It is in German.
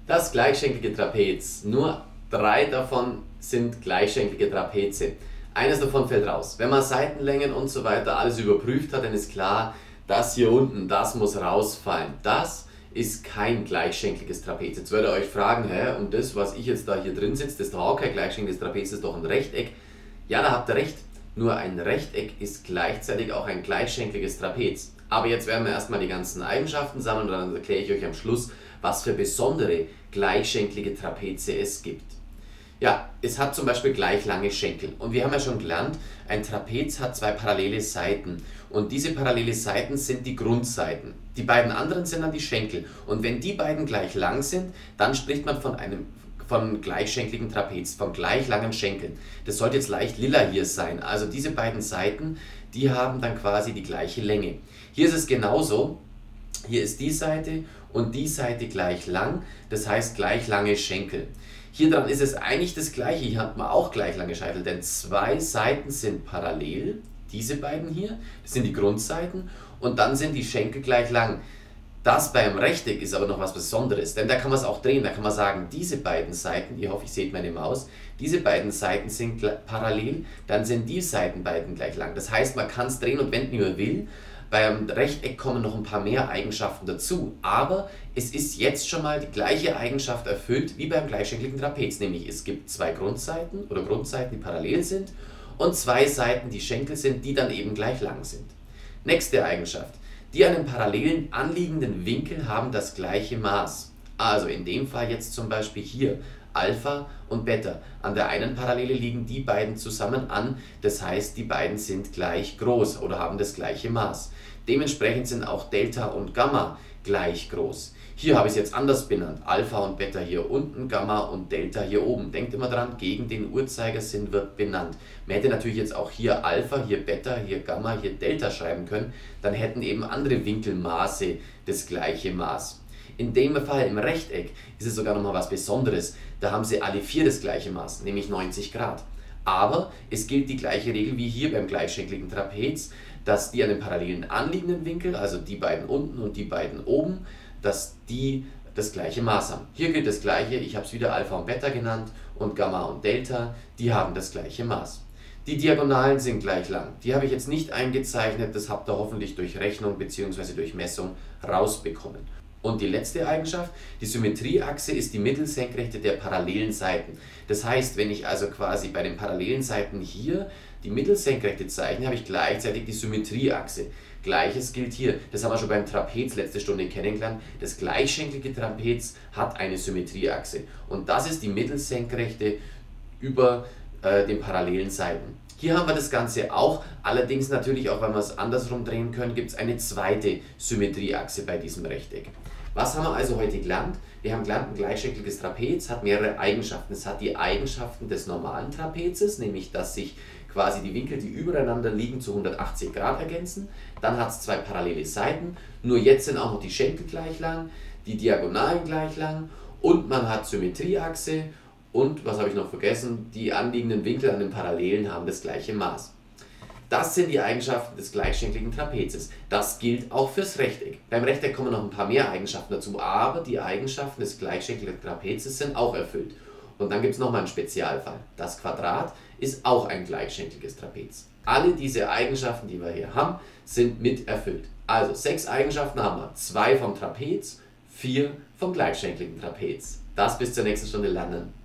Das gleichschenklige Trapez. Nur 3 davon sind gleichschenklige Trapeze. Eines davon fällt raus. Wenn man Seitenlängen und so weiter alles überprüft hat, dann ist klar, das hier unten, das muss rausfallen. Das ist kein gleichschenkliges Trapez. Jetzt werdet ihr euch fragen, hä, und das, was ich jetzt da hier drin sitze, das ist doch auch kein gleichschenkliges Trapez, das ist doch ein Rechteck. Ja, da habt ihr recht. Nur ein Rechteck ist gleichzeitig auch ein gleichschenkliges Trapez. Aber jetzt werden wir erstmal die ganzen Eigenschaften sammeln und dann erkläre ich euch am Schluss, was für besondere gleichschenklige Trapeze es gibt. Ja, es hat zum Beispiel gleich lange Schenkel. Und wir haben ja schon gelernt, ein Trapez hat 2 parallele Seiten. Und diese parallele Seiten sind die Grundseiten. Die beiden anderen sind dann die Schenkel. Und wenn die beiden gleich lang sind, dann spricht man von gleichschenkligen Trapez, von gleich langen Schenkeln. Das sollte jetzt leicht lila hier sein. Also diese beiden Seiten, die haben dann quasi die gleiche Länge. Hier ist es genauso. Hier ist die Seite und die Seite gleich lang, das heißt gleich lange Schenkel. Hier dran ist es eigentlich das gleiche, hier hat man auch gleich lange Scheitel, denn 2 Seiten sind parallel, diese beiden hier, das sind die Grundseiten und dann sind die Schenkel gleich lang. Das beim Rechteck ist aber noch was Besonderes, denn da kann man es auch drehen, da kann man sagen, diese beiden Seiten, ich hoffe, ihr seht meine Maus, diese beiden Seiten sind parallel, dann sind die Seiten beiden gleich lang. Das heißt, man kann es drehen und wenden, wie man will. Beim Rechteck kommen noch ein paar mehr Eigenschaften dazu, aber es ist jetzt schon mal die gleiche Eigenschaft erfüllt wie beim gleichschenkligen Trapez, nämlich es gibt 2 Grundseiten oder Grundseiten, die parallel sind und 2 Seiten, die Schenkel sind, die dann eben gleich lang sind. Nächste Eigenschaft, die an einem parallelen anliegenden Winkel haben das gleiche Maß. Also in dem Fall jetzt zum Beispiel hier Alpha und Beta. An der einen Parallele liegen die beiden zusammen an, das heißt, die beiden sind gleich groß oder haben das gleiche Maß. Dementsprechend sind auch Delta und Gamma gleich groß. Hier habe ich es jetzt anders benannt. Alpha und Beta hier unten, Gamma und Delta hier oben. Denkt immer dran, gegen den Uhrzeigersinn wird benannt. Man hätte natürlich jetzt auch hier Alpha, hier Beta, hier Gamma, hier Delta schreiben können. Dann hätten eben andere Winkelmaße das gleiche Maß. In dem Fall im Rechteck ist es sogar nochmal was Besonderes. Da haben sie alle 4 das gleiche Maß, nämlich 90 Grad. Aber es gilt die gleiche Regel wie hier beim gleichschenkligen Trapez, dass die an den parallelen anliegenden Winkel, also die beiden unten und die beiden oben, dass die das gleiche Maß haben. Hier gilt das gleiche, ich habe es wieder Alpha und Beta genannt und Gamma und Delta, die haben das gleiche Maß. Die Diagonalen sind gleich lang. Die habe ich jetzt nicht eingezeichnet, das habt ihr hoffentlich durch Rechnung bzw. durch Messung rausbekommen. Und die letzte Eigenschaft, die Symmetrieachse ist die Mittelsenkrechte der parallelen Seiten. Das heißt, wenn ich also quasi bei den parallelen Seiten hier die Mittelsenkrechte zeichne, habe ich gleichzeitig die Symmetrieachse. Gleiches gilt hier, das haben wir schon beim Trapez letzte Stunde kennengelernt. Das gleichschenklige Trapez hat eine Symmetrieachse und das ist die Mittelsenkrechte über den parallelen Seiten. Hier haben wir das Ganze auch, allerdings natürlich auch, wenn wir es andersrum drehen können, gibt es eine zweite Symmetrieachse bei diesem Rechteck. Was haben wir also heute gelernt? Wir haben gelernt, ein gleichschenkliges Trapez hat mehrere Eigenschaften. Es hat die Eigenschaften des normalen Trapezes, nämlich dass sich quasi die Winkel, die übereinander liegen, zu 180 Grad ergänzen. Dann hat es 2 parallele Seiten, nur jetzt sind auch noch die Schenkel gleich lang, die Diagonalen gleich lang und man hat Symmetrieachse und, was habe ich noch vergessen, die anliegenden Winkel an den Parallelen haben das gleiche Maß. Das sind die Eigenschaften des gleichschenkligen Trapezes. Das gilt auch fürs Rechteck. Beim Rechteck kommen noch ein paar mehr Eigenschaften dazu, aber die Eigenschaften des gleichschenkligen Trapezes sind auch erfüllt. Und dann gibt es nochmal einen Spezialfall. Das Quadrat ist auch ein gleichschenkliges Trapez. Alle diese Eigenschaften, die wir hier haben, sind mit erfüllt. Also 6 Eigenschaften haben wir. 2 vom Trapez, 4 vom gleichschenkligen Trapez. Das bis zur nächsten Stunde lernen.